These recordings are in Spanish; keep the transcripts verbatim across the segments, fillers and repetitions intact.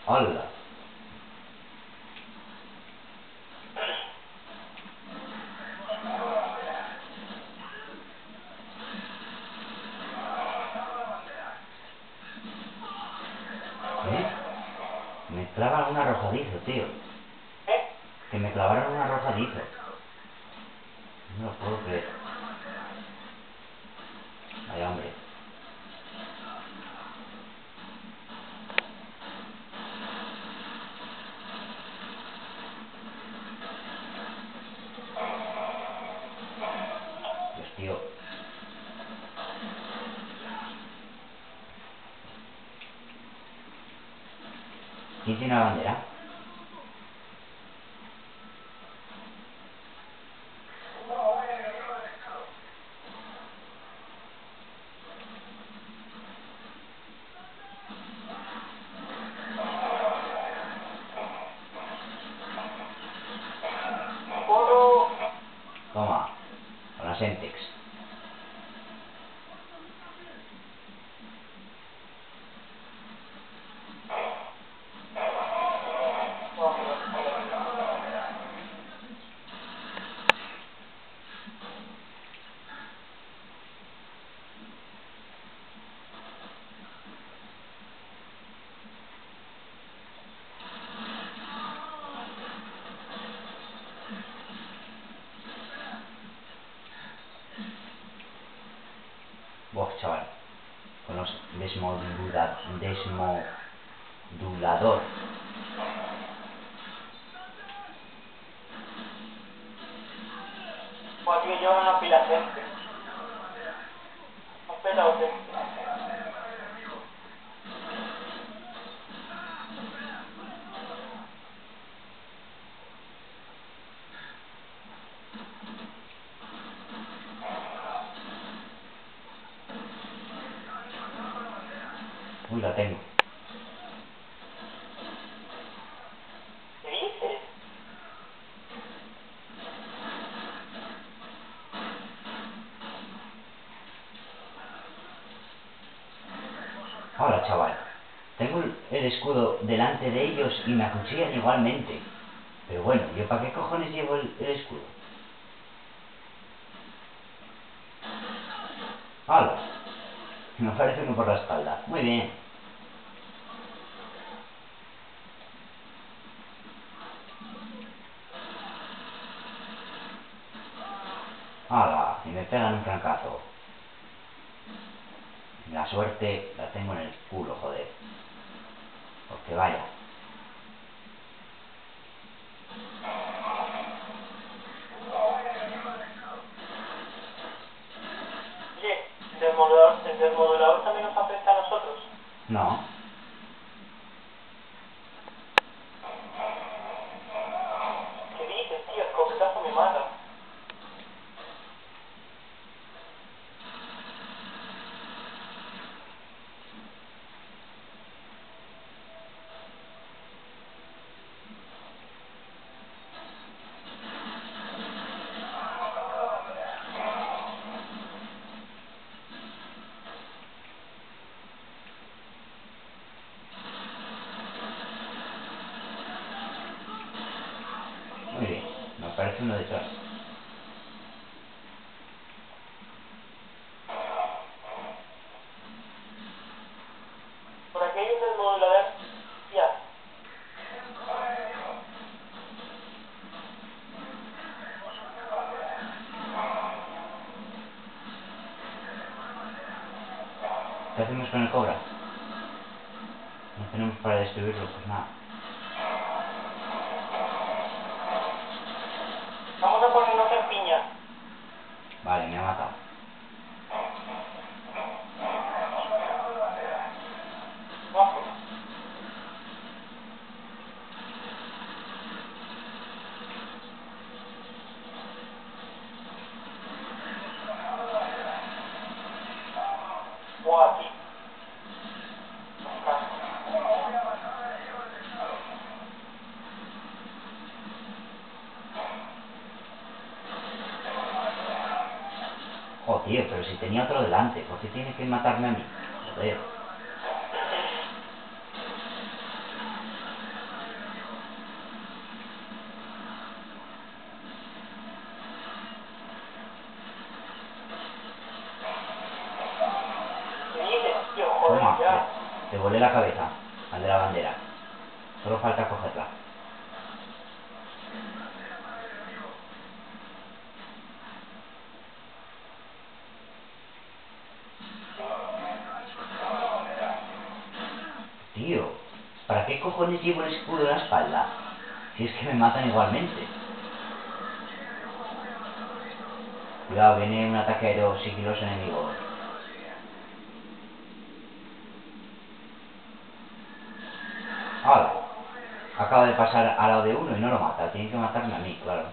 ¡Hola! ¿Eh? Me clavan un arrojadizo, tío. ¿Eh? Que me clavaron un arrojadizo. No lo puedo creer. Vaya hombre. Pues tío. ¿Quién tiene la bandera? ¡Corro! Toma. Con la Semtex. Buah, chaval. Con los desmodula... desmodulador. Pues aquí llevan una pila de gente. ¿Has petado o qué? Uy, la tengo. ¿Qué dices? Hola, chaval. Tengo el escudo delante de ellos y me acuchillan igualmente. Pero bueno, ¿yo para qué cojones llevo el, el escudo? ¡Hala! Me aparece uno por la espalda. Muy bien. ¡Hala! Y me pegan un francazo. La suerte la tengo en el culo, joder. Porque vaya. Oye, ¿el desmodulador, el desmodulador también nos afecta a nosotros? No. ¿Qué dices, tío? El escopetazo me mata. Muy bien. Me aparece uno detrás. Por aquí hay un desmodulador. Ya. ¿Qué hacemos con el cobra? No tenemos para destruirlo, pues nada. Vamos a ponernos en piña. Vale, me ha matado. Ojo. Buah, aquí. Oh, tío, pero si tenía otro delante, ¿por qué tiene que matarme a mí? Joder. Te volé la cabeza, al de la bandera. Solo falta cogerla. Tío, ¿para qué cojones llevo el escudo en la espalda? Si es que me matan igualmente. Cuidado, viene un ataque aéreo sigiloso enemigo. ¡Hala! Acaba de pasar al lado de uno y no lo mata. Tienen que matarme a mí, claro.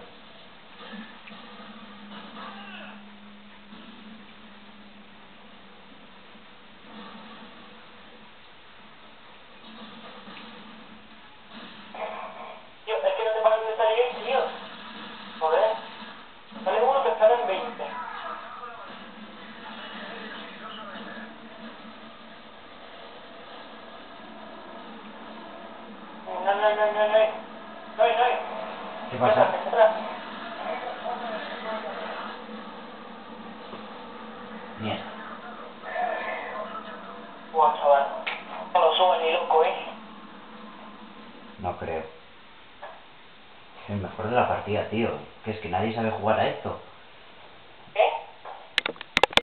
Tío, es que no te paras de salir, tío. Joder. Sale uno que están en veinte. No, no, no, no, no. No, no. ¿Qué pasa? Mierda. Buah, chaval. No lo suba ni loco, ¿eh? No creo. Es el mejor de la partida, tío. Que es que nadie sabe jugar a esto.